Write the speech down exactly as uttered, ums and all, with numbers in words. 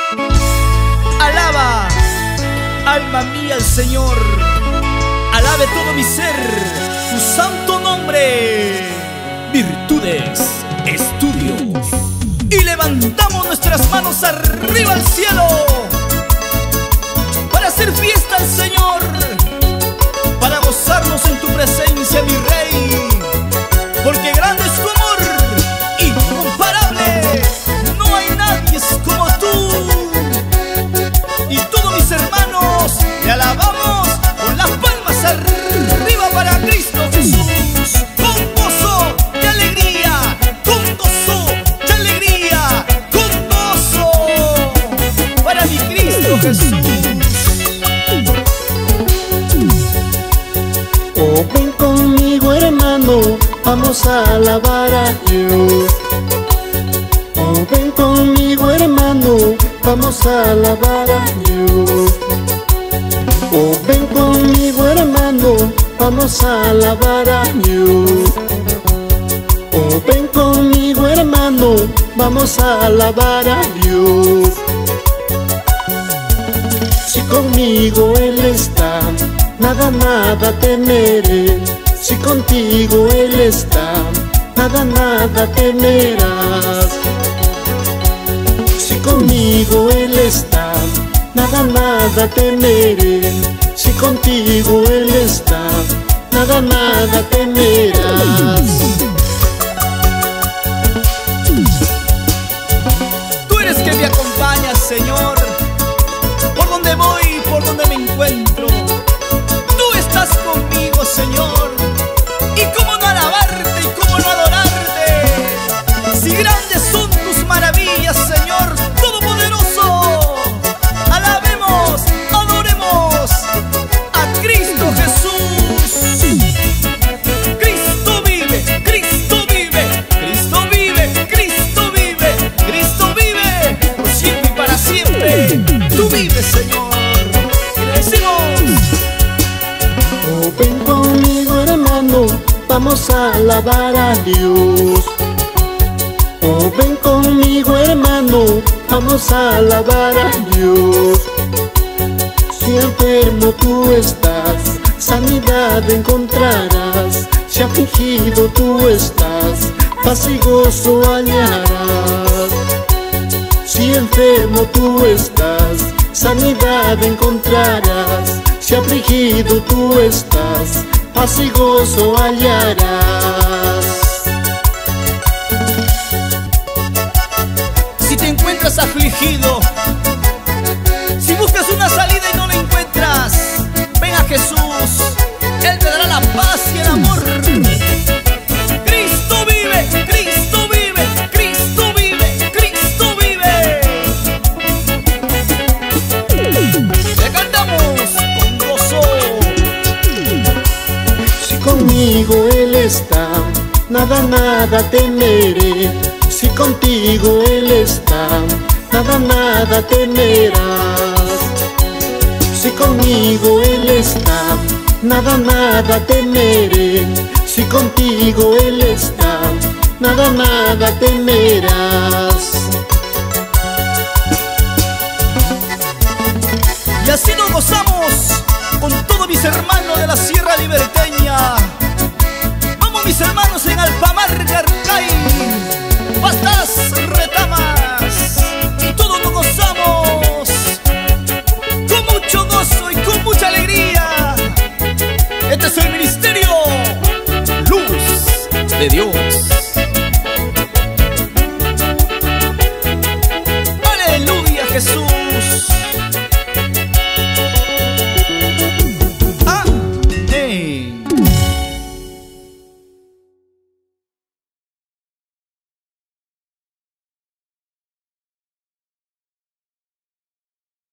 Alaba, alma mía, al Señor. Alabe todo mi ser tu santo nombre. Virtudes Estudios. Y levantamos nuestras manos arriba al cielo para hacer fiesta al Señor, para gozarnos en tu presencia, mi Rey, porque grande es tu amor, incomparable, no hay nadie como tú. Y todos mis hermanos le alabamos con las palmas arriba para Cristo Jesús, con gozo y alegría, con gozo y alegría, con gozo para mi Cristo Jesús. Oh, ven conmigo, hermano, vamos a alabar a Dios. Oh, ven conmigo, hermano, vamos a alabar a Dios. Oh, ven conmigo, hermano, vamos a alabar a Dios. Oh, ven conmigo, hermano, vamos a alabar a Dios. Si conmigo Él está, nada, nada temeré. Si contigo Él está, nada, nada temerás. Si conmigo Él está, nada, nada temeré. Si contigo Él está, nada, nada temerás. Tú eres que me acompañas, Señor, por donde voy y por donde me encuentro. Tú estás conmigo, Señor, y cómo no alabarte y cómo no adorarte, si grandes son tus maravillas, Señor Todopoderoso. Alabemos, adoremos a Cristo Jesús. Cristo vive, Cristo vive, Cristo vive, Cristo vive, Cristo vive, por siempre y para siempre. Tú vives, Señor, y le decimos: oh, ven conmigo, hermano, vamos a alabar a Dios. Oh, ven conmigo, hermano, vamos a alabar a Dios. Si enfermo tú estás, sanidad encontrarás. Si afligido tú estás, paz y gozo hallarás. Si enfermo tú estás, sanidad encontrarás. Si afligido tú estás, paz y gozo hallarás. si te encuentras afligido, si buscas una salida y no la encuentras, ven a Jesús, Él te dará la paz y el amor. Cristo vive, Cristo vive, Cristo vive, Cristo vive. Le cantamos con gozo. Si conmigo Él está, nada, nada temeré. Si contigo Él está, nada, nada temerás. Si conmigo Él está, nada, nada temeré. Si contigo Él está, nada, nada temerás.